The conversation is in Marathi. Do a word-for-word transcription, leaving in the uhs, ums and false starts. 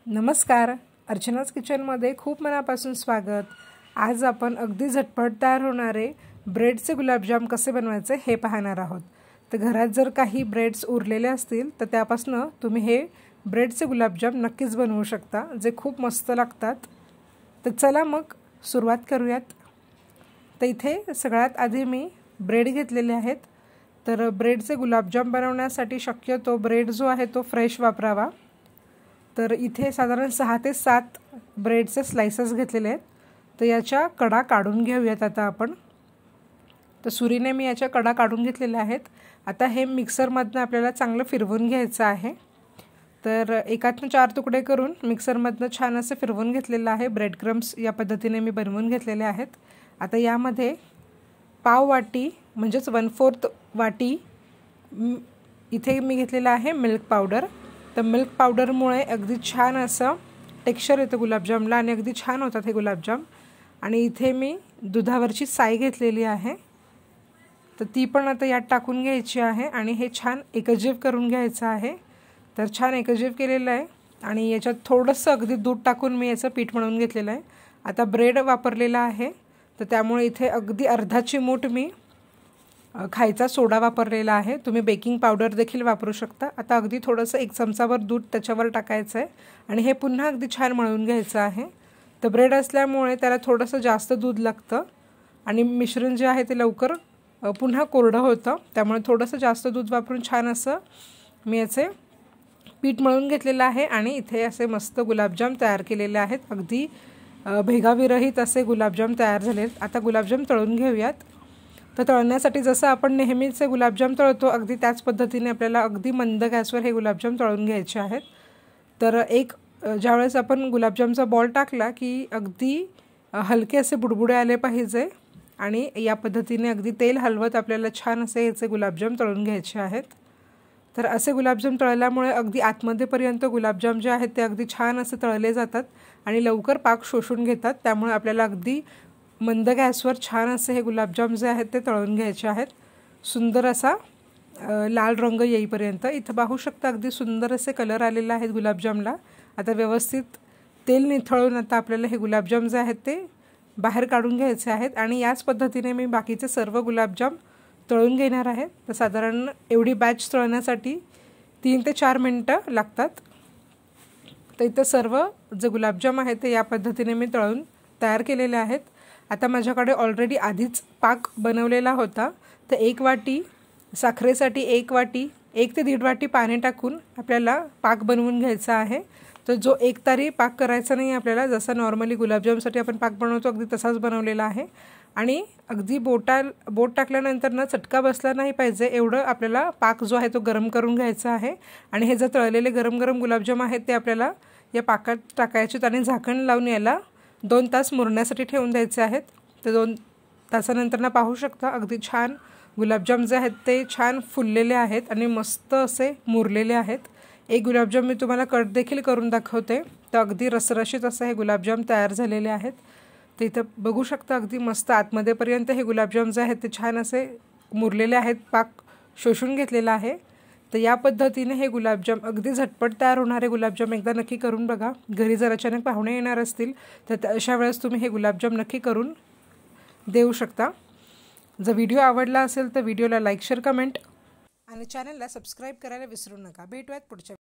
नमस्कार, अर्चनाज किचनमध्ये खूप मनापासून स्वागत। आज आपण अगदी झटपट तयार होणारे ब्रेडचे गुलाबजाम कसे बनवायचे हे पाहणार आहोत। तर घरात जर काही ब्रेड्स उरलेले असतील तर त्यापासून तुम्ही हे ब्रेडचे गुलाबजाम नक्कीच बनवू शकता, जे खूप मस्त लागतात। तर चला मग सुरुवात करूयात। तर इथे सगळ्यात आधी मी ब्रेड घेतलेले आहेत। तर ब्रेडचे गुलाबजाम बनवण्यासाठी शक्यतो ब्रेड जो आहे तो फ्रेश वापरावा। तर इथे साधारण सहा ते सात ब्रेडचे स्लाइसेस घेतलेले आहेत। तर याच्या कडा काढून घेऊयात आता आपण। तर सुरीने मी याच्या कडा काढून घेतलेल्या आहेत। आता हे मिक्सरमधनं आपल्याला चांगलं फिरवून घ्यायचं आहे। तर एकातून चार तुकडे करून मिक्सरमधनं छान असे फिरवून घेतलेलं आहे। ब्रेड क्रम्स या पद्धतीने मी बनवून घेतलेले आहेत। आता यामध्ये पाव वाटी म्हणजेच वन फोर्थ वाटी इथे मी घेतलेला आहे मिल्क पावडर। तर मिल्क पावडरमुळे अगदी छान असं टेक्स्चर येतं गुलाबजामला आणि अगदी छान होतात हे गुलाबजाम। आणि इथे मी दुधावरची साय घेतलेली आहे, तर ती पण आता यात टाकून घ्यायची आहे आणि हे छान एकजीव करून घ्यायचं आहे। तर छान एकजीव केलेलं आहे आणि याच्यात थोडंसं अगदी दूध टाकून मी याचं पीठ बनवून घेतलेलं आहे। आता ब्रेड वापरलेला आहे, तर त्यामुळे इथे अगदी अर्धा चिमूट मी खायचा सोडा वापरलेला आहे। तुम्ही बेकिंग पावडर देखील वापरू शकता। आता अगदी थोडंसं एक चमचाभर दूध त्याच्यावर टाकायचं आहे आणि हे पुन्हा अगदी छान मळून घ्यायचं आहे। तर ब्रेड असल्यामुळे त्याला थोडंसं जास्त दूध लागतं आणि मिश्रण जे आहे ते लवकर पुन्हा कोरडं होतं, त्यामुळे थोडंसं जास्त दूध वापरून छान असं मी याचे पीठ मळून घेतलेलं आहे आणि इथे असे मस्त गुलाबजाम तयार केलेले आहेत। अगदी भेगाविरहित असे गुलाबजाम तयार झालेत। आता गुलाबजाम तळून घेऊयात। तर तळण्यासाठी जसं आपण नेहमीचे गुलाबजाम तळतो अगदी त्याच पद्धतीने आपल्याला अगदी मंद गॅसवर हे गुलाबजाम तळून घ्यायचे आहेत। तर एक ज्यावेळेस आपण गुलाबजामचा बॉल टाकला की अगदी हलके असे बुडबुडे आले पाहिजे आणि या पद्धतीने अगदी तेल हलवत आपल्याला छान असे याचे गुलाबजाम तळून घ्यायचे आहेत। तर असे गुलाबजाम तळल्यामुळे अगदी आतमध्येपर्यंत गुलाबजाम जे आहेत ते अगदी छान असे तळले जातात आणि लवकर पाक शोषून घेतात। त्यामुळे आपल्याला अगदी मंद गॅसवर छान असे हे गुलाबजाम जे आहेत ते तळून घ्यायचे आहेत, सुंदर असा लाल रंग येईपर्यंत। इथं पाहू शकता अगदी सुंदर असे कलर आलेले आहेत गुलाबजामला। आता व्यवस्थित तेल निथळून आता आपल्याला हे गुलाबजाम जे आहेत ते बाहेर काढून घ्यायचे आहेत आणि याच पद्धतीने मी बाकीचे सर्व गुलाबजाम तळून घेणार आहे। तर साधारण एवढी बॅच तळण्यासाठी तीन ते चार मिनटं लागतात। तर इथं सर्व जे गुलाबजाम आहेत ते या पद्धतीने मी तळून तयार केलेले आहेत। आता माझ्याकडे ऑलरेडी आधीच पाक बनवलेला होता। तर एक वाटी साखरेसाठी एक वाटी एक ते दीड वाटी पाणी टाकून आपल्याला पाक बनवून घ्यायचा आहे। तर जो एक तारी पाक करायचा नाही आपल्याला, जसा नॉर्मली गुलाबजामसाठी आपण पाक बनवतो अगदी तसाच बनवलेला आहे। आणि अगदी बोटा बोट टाकल्यानंतर ना चटका बसला नाही पाहिजे एवढं आपल्याला पाक जो आहे तो गरम करून घ्यायचा आहे। आणि हे जे तळलेले गरम गरम गुलाबजाम आहेत ते आपल्याला या पाकात टाकायचे आणि झाकण लावून याला दोन तास मुरण्यासाठी ठेवून द्यायचे आहेत। तर दोन तासानंतर ना पाहू शकता अगदी छान गुलाबजाम जे आहेत ते छान फुललेले आहेत आणि मस्त असे मुरलेले आहेत। एक गुलाबजाम मी तुम्हाला कट देखील करून दाखवते। तर अगदी रसरशीत असं हे गुलाबजाम तयार झालेले आहेत। तर इथं बघू शकता अगदी मस्त आतमध्येपर्यंत हे गुलाबजाम जे आहेत ते छान असे मुरलेले आहेत, पाक शोषून घेतलेला आहे। तर या पद्धतीने हे गुलाबजाम अगदी झटपट तयार होणारे गुलाबजाम एकदा नक्की करून बघा। घरी जर अचानक पाहुणे येणार असतील तर अशा वेळेस तुम्ही हे गुलाबजाम नक्की करून देऊ शकता। जर व्हिडिओ आवडला असेल तर व्हिडिओला लाईक शेअर कमेंट आणि चॅनलला सबस्क्राईब करायला विसरू नका। भेटूयात पुढच्या